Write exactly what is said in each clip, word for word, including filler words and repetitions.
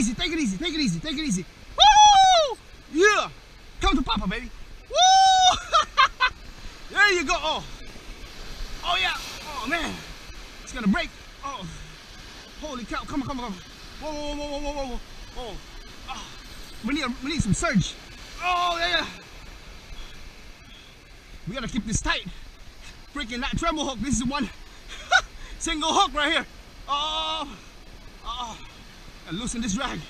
easy, take it easy, take it easy, take it easy. Woo! Yeah! Come to Papa, baby. Woo! There you go. Oh. Oh yeah. Oh man. It's gonna break. Oh. Holy cow. Come on, come on, come on. Whoa, whoa, whoa, whoa, whoa, whoa. Oh. Oh. We need, we need some surge. Oh yeah. We gotta keep this tight. Freaking that treble hook. This is one single hook right here. Oh. Oh. And loosen this drag.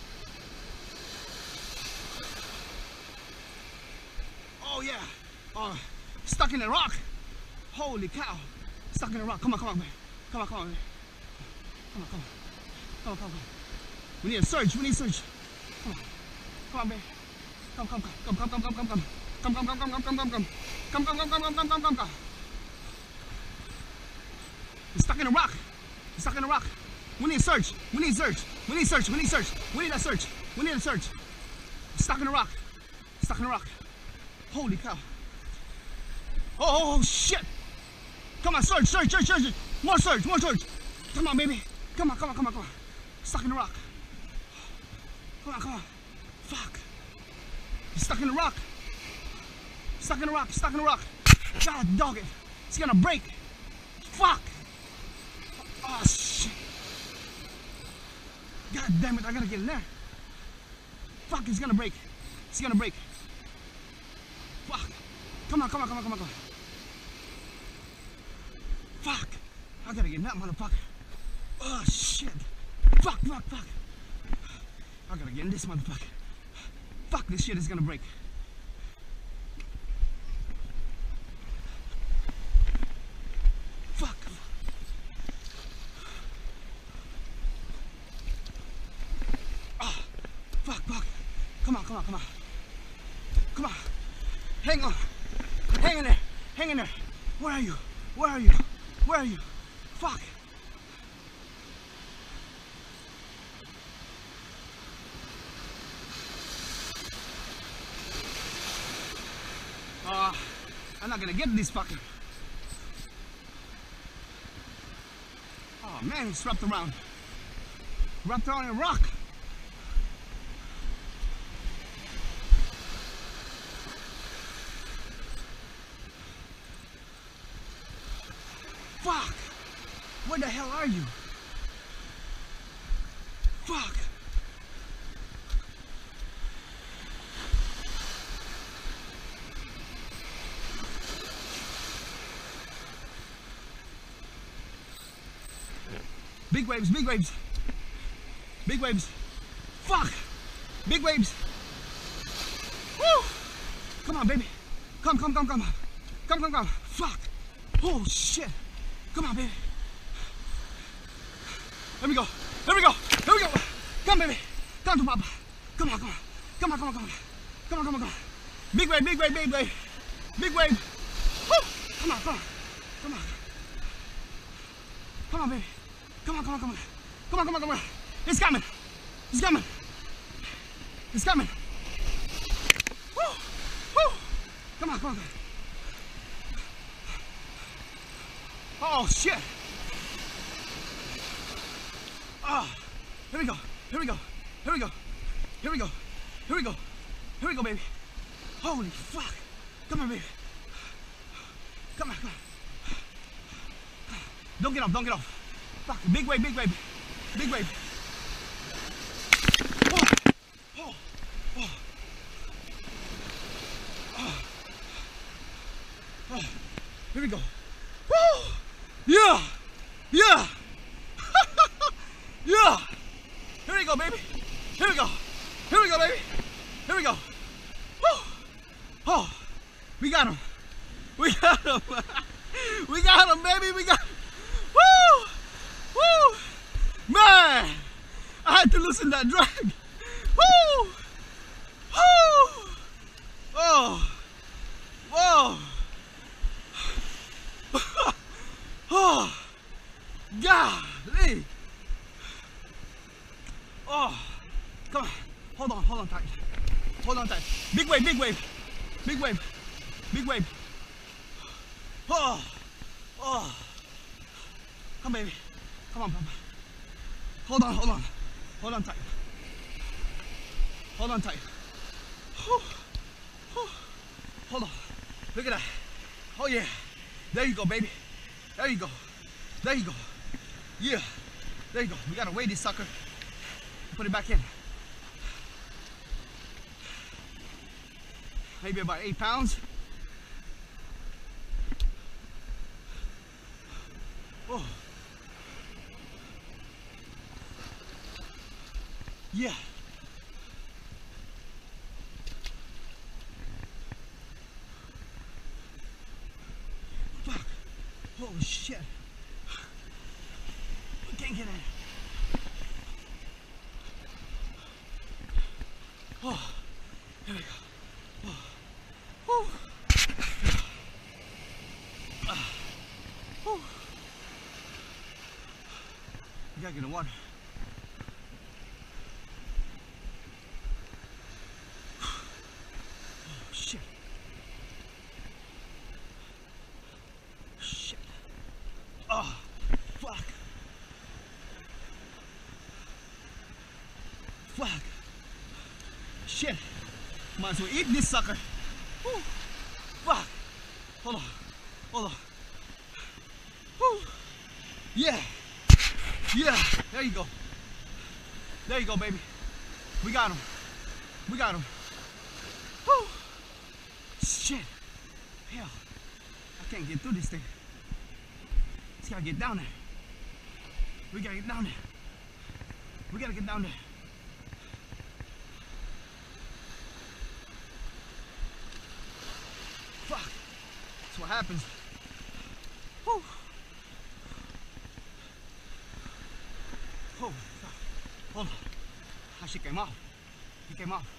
Oh yeah. Oh. Stuck in a rock. Holy cow. Stuck in a rock. Come on, come on, man. Come on, come on, man. Come on, come on. Come on, come on, come on. We need a surge. We need a surge. Come on. Come on, baby. Come, come, come, come, come, come, come, come. Come, come, come, come, come, come, come, come. Come, come, come, come, come, come, come, come, come. He's stuck in a rock. He's stuck in a rock. We need a surge. We need a surge. We need a surge. We need a surge. We need a surge. We need a surge. He's stuck in a rock. Stuck in a rock. Holy cow. Oh, oh, oh, shit. Come on, surge, surge, surge, surge. More surge, more surge. Come on, baby. Come on, come on, come on, come on. Stuck in a rock. Come on, come on. Fuck. He's stuck in a rock. Stuck in a rock, stuck in a rock. God dog it. It's gonna break. Fuck. Oh, shit. God damn it, I gotta get in there. Fuck, it's gonna break. It's gonna break. Fuck. Come on, come on, come on, come on, come on. Fuck. I gotta get in that motherfucker. Oh, shit. Fuck, fuck, fuck. I gotta get in this motherfucker. Fuck, this shit is gonna break. Fuck. Oh, fuck, fuck. Come on, come on, come on. Come on. Hang on. Hang in there. Hang in there. Where are you? Where are you? Where are you? Fuck. Uh, I'm not gonna get this fucker. Oh man, he's wrapped around. Wrapped around a rock. Fuck! Where the hell are you? Fuck! Big waves, big waves. Big waves. Fuck! Big waves. Woo! Come on, baby. Come, come, come, come. Come, come, come. Fuck! Oh, shit. Come on, baby. Let me go. Let me go. Let me go. Come, baby. Come to Papa. Come on, come on. Come on, come on, come on. Come on, come on, come on. Big wave, big wave, big wave. Big wave. Woo! Come on, come on. Come on. Come on, baby. Come on, come on, come on. Come on, come on, come on. It's coming. It's coming. It's coming. Woo! Woo! Come on, come on, come on. Oh shit! Oh, here we go, here we go, here we go, here we go, here we go, here we go, baby. Holy fuck! Come on, baby. Come on, come on. Don't get off, don't get off. Fuck, big wave, big wave, big wave. Oh, oh, oh, oh, oh. Here we go. Woo! Yeah! Yeah! Yeah! Here we go, baby! Here we go! Here we go, baby! Here we go! Woo! Oh! We got him! We got him! We got him, baby! We got him! Woo! Woo! Man! I had to loosen that drag! Woo! Woo! Oh! Whoa! Oh, golly. Oh, come on. Hold on, hold on tight. Hold on tight. Big wave, big wave. Big wave. Big wave. Oh, oh. Come, baby. Come on, Papa. Hold on, hold on. Hold on tight. Hold on tight. Whew. Whew. Hold on. Look at that. Oh yeah. There you go, baby. There you go. There you go. Yeah. There you go. We gotta weigh this sucker. Put it back in. Maybe about eight pounds. Oh. Yeah. Fuck. Holy shit. I can't get in. Oh. There we go. Oh. Oh. Ah. Oh. You gotta get in the water. Oh, shit. Shit. Oh, fuck. Fuck. Shit. Might as well eat this sucker. Woo. Fuck. Hold on. Hold on. Woo. Yeah. Yeah. There you go. There you go, baby. We got him. We got him. Woo. Shit. Hell. I can't get through this thing. Just gotta get down there. We gotta get down there. We gotta get down there. Fuck. That's what happens. Whew. Oh, fuck. Hold on. That shit came off. He came off.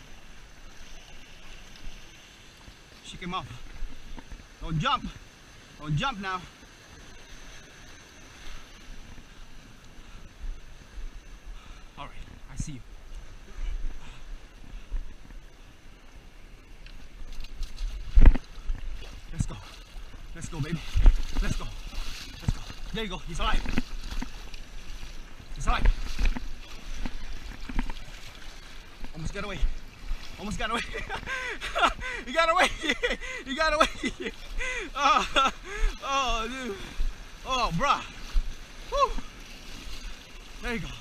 She came off. Don't jump. Don't jump now. All right, I see you. Let's go. Let's go, baby. Let's go. Let's go. There you go. He's alive. He's alive. Almost got away. Almost got away. You got away. You got away. Oh, oh, dude. Oh, bruh. Woo. There you go.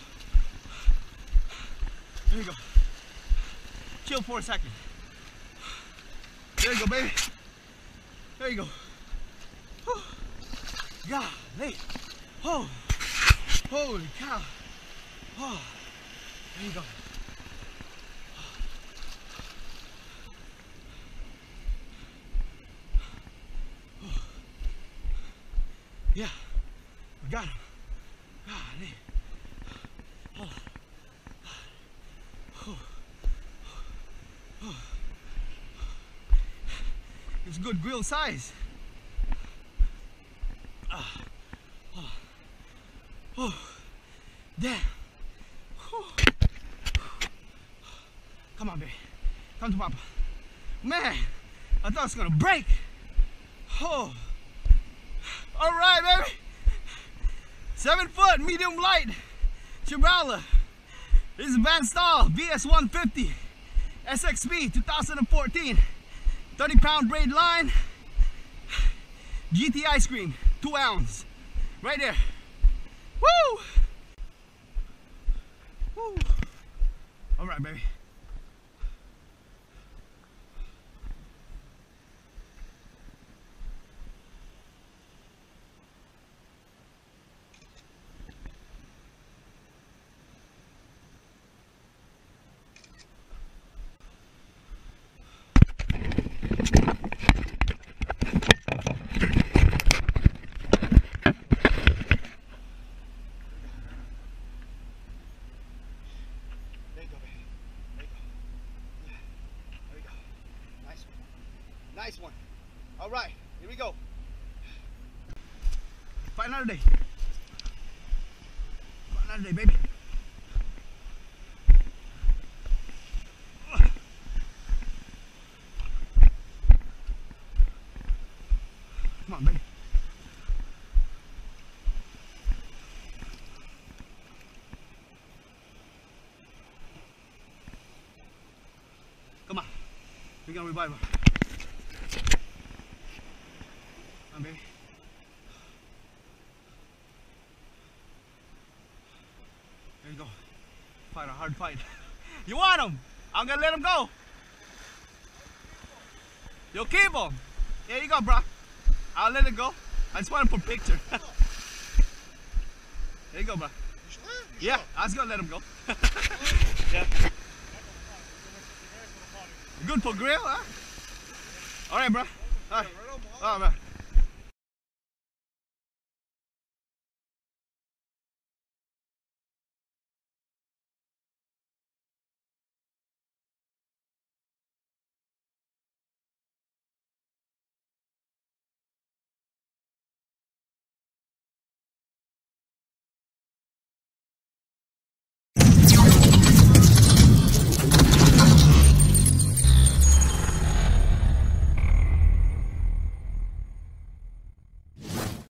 There you go. Chill for a second. There you go, baby. There you go. Whew. Golly. Oh. Holy cow. Oh. There you go. Oh. Yeah. We got him. Golly. Oh. Oh. Oh. It's good grill size. Ah. Oh. Oh. Damn. Whew. Come on, baby. Come to Papa. Man, I thought it was gonna break. Oh. All right, baby. Seven foot, medium light. Trevally. This is Van Staal V S one fifty S X P two thousand fourteen. thirty pound braid line. G T ice cream, two ounce. Right there. Woo! Woo! All right, baby. Nice one. All right, here we go. Fight another day. Fight another day, baby. Come on, baby. We're gonna revive him. Come on, baby. There you go. Fight a hard fight. You want him? I'm gonna let him go. You'll keep him. Here you go, bro. I'll let it go. I just want him for picture. There you go, bro. You sure? You Yeah, sure? I was gonna let him go. Yeah. Good for grill, huh? All right, bro. All right. All right, man.